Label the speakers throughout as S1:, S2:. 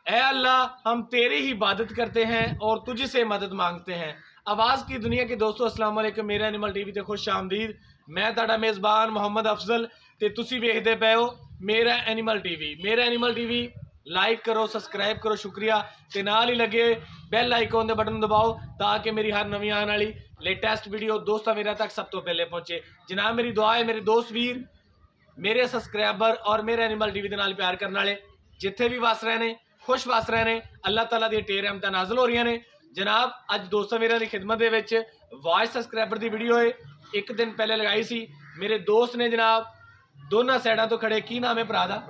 S1: ऐ अल्लाह हम तेरी ही इबादत करते हैं और तुझ से मदद मांगते हैं। आवाज़ की दुनिया के दोस्तों अस्सलाम वालेकुम, मेरा एनिमल टीवी ते खुश आमदीद। मैं तुहाडा मेज़बान मोहम्मद अफजल ते तुसी वेखदे पे हो मेरा एनिमल टीवी। मेरा एनिमल टीवी लाइक करो, सब्सक्राइब करो, शुक्रिया। ते नाल ही लगे बैल आइकॉन दे बटन दबाओ ताकि मेरी हर नवी आने वाली लेटेस्ट वीडियो दोस्तों मेरे तक सब तो पहले पहुंचे। जनाब मेरी दुआ है मेरे दोस्त वीर, मेरे सब्सक्राइबर और मेरे एनिमल टीवी के नाल प्यार करने वाले जिथे भी वस रहे ने खुश वस रहे ने, अल्लाह ताला दी ढेर रहमतां नाज़िल हो रही ने। जनाब अज दोस्तों मेरे की खिदमत दे विच वॉइस सब्सक्राइबर की वीडियो है, एक दिन पहले लगाई सी। मेरे दोस्त ने जनाब दोनों साइडों तो खड़े, की नाम है भरा दा?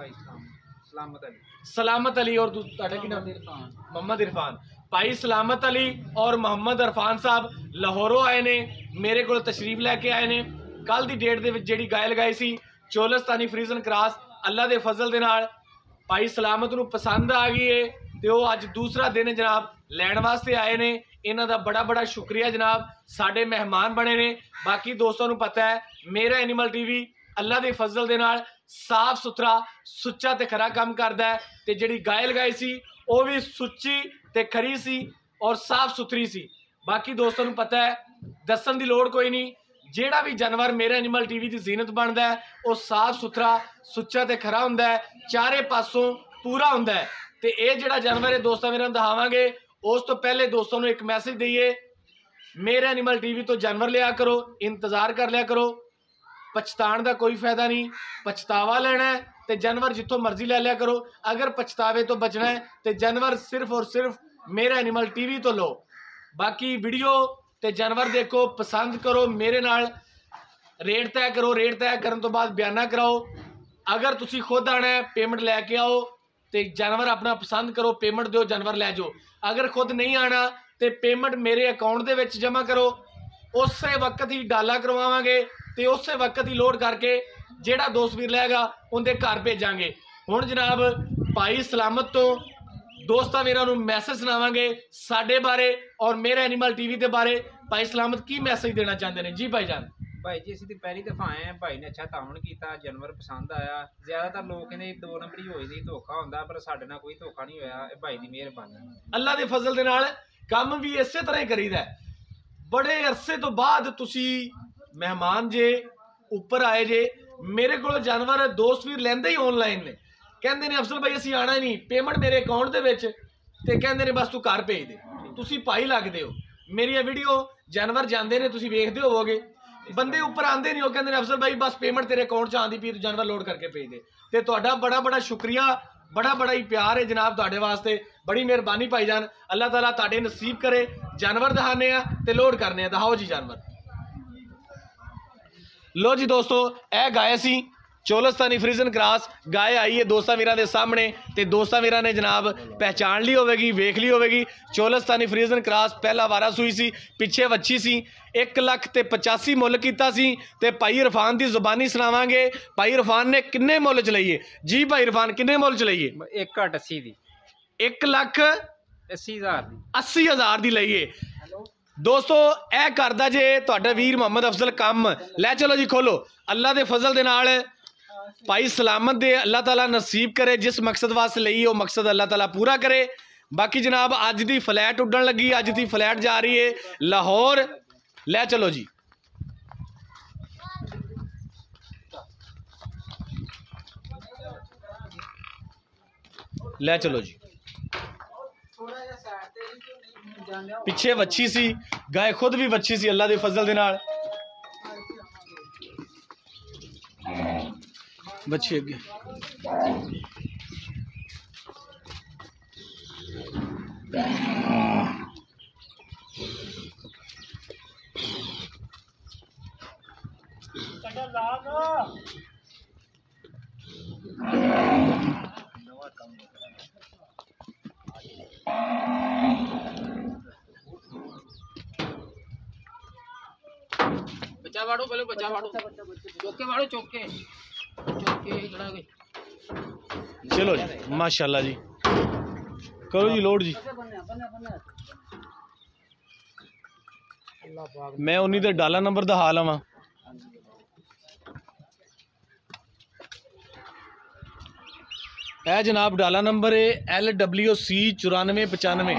S1: सलामत अली और तुहाडा की नाम? मोहम्मद इरफान। भाई सलामत अली और मोहम्मद इरफान साहब लाहौरों आए ने, मेरे को तशरीफ लैके आए ने। कल की डेट दे विच जिहड़ी गाय लगाई सी चोलस्तानी फ्रीजन क्रॉस, अल्लाह के फजल दे नाल भाई सलामत नूं पसंद आ गई है तो वो अज दूसरा दिन जनाब लैण वास्ते आए ने। इन्हां दा बड़ा बड़ा शुक्रिया जनाब, साडे मेहमान बने ने। बाकी दोस्तों नूं पता है मेरा एनिमल टीवी अल्लाह के फजल दे नाल साफ सुथरा सुच्चा ते खरा काम करदा है। ते जिहड़ी गाय लगाई सी वो भी सुच्ची ते खरी सी और साफ सुथरी सी। बाकी दोस्तों नूं पता है दस्सण दी लोड़ कोई नहीं, ਜਿਹੜਾ भी जानवर मेरे एनिमल टीवी की जीनत बनता है वो साफ सुथरा सुच्चा तो खरा होंदा है, चारे पासों पूरा होंदा है। तो ये जिहड़ा जानवर है दोस्तों मेरे दिखावांगे। उस तो पहले दोस्तों को एक मैसेज दईए, मेरे एनिमल टीवी तो जानवर लिया करो, इंतज़ार कर लिया करो, पछताण का कोई फायदा नहीं। पछतावा लेना है तो जानवर जितों मर्जी ले लिया करो, अगर पछतावे तो बचना है तो जानवर सिर्फ और सिर्फ मेरा एनिमल टीवी तो लो। बाकी वीडियो ते जानवर देखो, पसंद करो, मेरे नाल रेट तय करो, रेट तय करने तो बाद बयाना कराओ। अगर तुसी खुद आना है पेमेंट लैके आओ तो जानवर अपना पसंद करो, पेमेंट दो, जानवर लै जाओ। अगर खुद नहीं आना तो पेमेंट मेरे अकाउंट दे विच जमा करो, उस वक्त ही डाला करवावांगे तो उस वक्त ही लोड करके जेड़ा दोस्त वीर लैगा उनके घर भेजांगे। हुण जनाब भाई सलामत तो दोस्तां मेरा मैसेज सुनावांगे साडे बारे और मेरे एनिमल टीवी के बारे। भाई सलामत की मैसेज देना चाहते हैं? जी भाई जान।
S2: भाई जी असीं पहली दफा आए हैं, भाई ने अच्छा तावन किया, जानवर पसंद आया। ज्यादातर लोग कहते दो नंबरी हो जाती, धोखा होंदा, पर साडे नाल कोई धोखा नहीं होया। भाई दी मेहरबानी,
S1: अल्लाह के फजल दे नाल काम भी इस तरह ही करीदा है। बड़े अरसे तो बाद तुसी मेहमान जे उपर आए जे, मेरे को जानवर दोस्त भी लेंदे ही ऑनलाइन ने, कहते ने अफसल भाई असीं आना ही नहीं, पेमेंट मेरे अकाउंट दे विच ते कहंदे ने बस तू घर भेज दे। तुसी भाई लगदे हो, मेरी वीडियो जानवर जांदे ने तुसी वेखदे होवोगे, बंदे उपर आंदे नहीं, वो कहंदे ने अफसल भाई बस पेमेंट तेरे अकाउंट च आंदी पई, तू जानवर लोड करके भेज दे। ते तुहाडा बड़ा बड़ा शुक्रिया, बड़ा बड़ा ही प्यार है जनाब तुहाडे वास्ते, बड़ी मेहरबानी भाईजान। अल्लाह ताला तुहाडे नसीब करे। जानवर दिखाने ते लोड करने, दिखाओ जी जानवर। लो जी दोस्तों ए गाय सी चोलस्तानी फ्रीजन क्रॉस गाय आई है दोस्तां वीरां दे सामने, ते दोस्तां वीरां ने जनाब पहचान ली होगी, वेख ली होगी। चोलस्तानी फ्रीजन क्रॉस पहला वारा सूई सी, पिछे वच्छी सी, 1,85,000 मुल कीता सी। ते भाई इरफान की जुबानी सुनावांगे भाई इरफान ने किन्ने मुल च लईए। जी भाई इरफान किन्ने मुल च लईए?
S2: 1,80,000 दी,
S1: 1,80,000 दी लईए। दोस्तों ए करदा जे तुहाडा वीर मोहम्मद अफजल कम, लै चलो जी खोलो। अल्लाह के फजल दे नाल भाई सलामत दे अल्लाह ताला नसीब करे, जिस मकसद वास्ते लई वो मकसद अल्लाह ताला पूरा करे। बाकी जनाब अज दी फ्लैट उड्डन लगी, अज दी फ्लैट जा रही है लाहौर, लै चलो जी। लै चलो जी। पिछे वच्छी सी, गाय खुद भी वच्छी सी अल्लाह के फजल दे नाल। बच्चे अगे
S2: बच्चा वाड़ो, पहले बच्चा वाड़ो, चौके वाड़ो, चौके खड़ा गई।
S1: चलो जी माशाल्लाह जी, करो जी लोड जी। मैं उन्हीं दे डाला नंबर दा हाल आवा। है जनाब डाला नंबर है LWC 9495।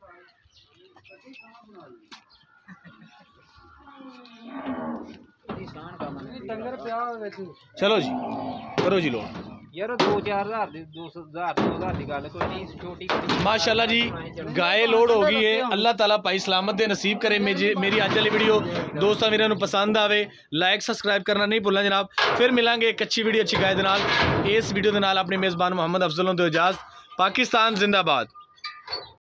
S1: चलो जी करो जी लोड
S2: यार 2-4 हज़ार की गल कोई नहीं, छोटी
S1: माशाल्लाह जी गाय लोड हो गई है। अल्लाह ताला भाई सलामत दे नसीब करे। मेरी अज वाली वीडियो दोस्तों मेरे पसंद आवे, लाइक सबसक्राइब करना नहीं भूलना जनाब। फिर मिलांगे एक अच्छी वीडियो अच्छी गाय दे नाल। इस वीडियो दे नाल अपने मेज़बान मोहम्मद अफजल हों तो इजाज़त। पाकिस्तान जिंदाबाद।